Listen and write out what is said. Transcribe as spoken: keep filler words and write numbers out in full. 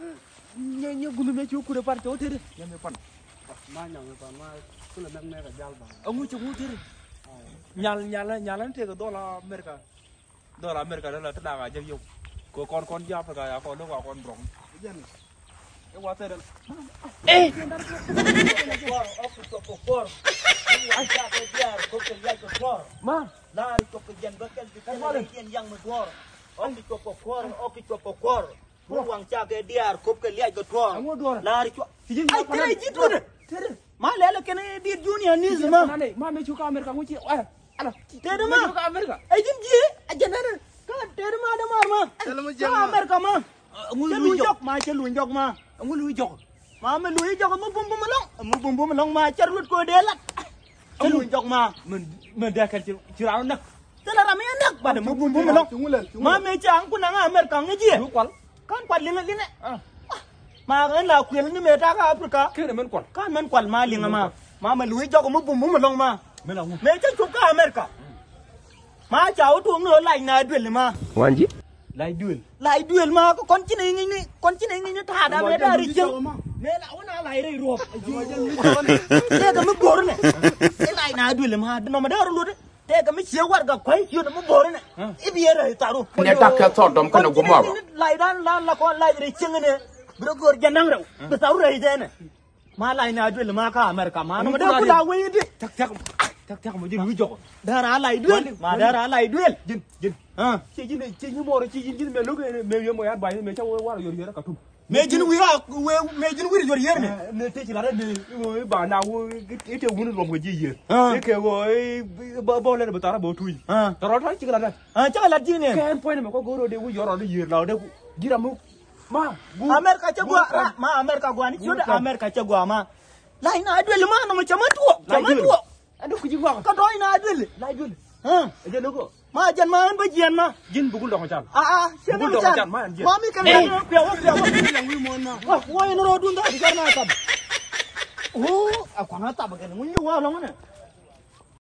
Nya nya gulu me chu ku de par cho thế đi. Nya me pan. Ma nyang pa ma ku la nang me ka jal ba. Ông chu ku thế đi. Nyal nyal nyal thế cái đô America. Đô America đó là tất cả cái yêu. Của con con giáp phải cái con nó vào con rồng. Cái quá thế đó. Ê. Ma. Lah itu kejian bakal kita kejian yang medor. Om itu pokor, om itu pokor. Ruang jaga dia, kop ke lihat ke tuar. Lah itu. Ay, tere jitu deh. Tere. Ma lele kene di dunia ni semua. Ma me chu ka America ngu chi. Eh. Ala. Tere ma. Chu ka America. Ay jim ji. Aja nana. Kan tere ma ada mar ma. Ka America ma. Lu jok ma, lu jok ma. Ngu lu jok. Ma me lu jok ma bum bum long. Mu bum bum long ma cer lut ko delat. Lu jok ma. Mình mình đã cái chữ áo nặng. Thế là ramai enak pada mu bum bum long. Ma me chang ku nang America ngeji. Lu kwal. Kan kwal linga linga. Ma kan la kwel ni me ta ka Africa. Cái này mình kwal. Kan men kwal ma linga ma. Ma me lu jok mu bum bum long ma. Mình là ngu. Me cha chu ka America. Ma chao tu ngo lai na duel ma. Wanji. Lại duel. Lai duel ma ko kon chi ni ni kon chi ni ni ta da me da ri cheng. Me la ona lai ri ruop. Te ka mu bor ne. Te lai na duel ma no ma da ru lu de. Te ka mi chiu war ga kwai chiu mu bor ne. Ibi ra ta ru. Ne ta ka so dom kana go mo. Lai dan la la ko lai ri cheng ne. Bro gor janang ra. Be ta ru ri de ne. Ma lai na duel ma ka America ma no ma da ku la wi di. Chắc chắc chắc chắc mà lu jok. Da ra lai duel. Ma da ra lai duel. Jin jin. À, chị Jin này chị như mò chị Jin Jin mẹ lúc này mẹ yêu mày ăn bài mẹ cháu qua rồi rồi đó cả thùng. Me jin wi ha me jin wi rồi yer ne. Mẹ thế chỉ là đấy người bà nào cái cái tiêu muốn làm cái gì vậy? Cái kiểu rồi bao bao lên bà ta bảo thui. À, tao nói thôi chỉ là này. à chắc là gì ne. Cái em point này mà có gỗ rồi đều có gió rồi đi nào đâu. Chỉ là mu. Ma. America cha gua ma America gua ni chuda America cha gua ma. Lai na duel ma no ma chama tu. Chama tu. Aduh kucing gua. Ka doi na duel. Lai duel. Ha, Aja lu kok. ma jan ma an bajian ma. Jin bukul dong macam. Ah ah, siapa bajian? Ma mi kan kan piaw piaw yang wi mon na. Wah, woi no rodun da di karna tab. Oh, aku ngata bagian mun wa lo mana.